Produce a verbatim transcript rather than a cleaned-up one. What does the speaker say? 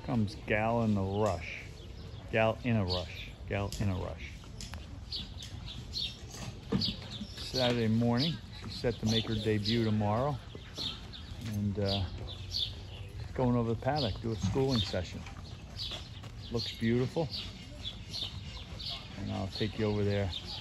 Comes Gal in the Rush. Gal in a Rush. Gal in a Rush. Saturday morning. She's set to make her debut tomorrow. And uh, going over the paddock, do a schooling session. Looks beautiful. And I'll take you over there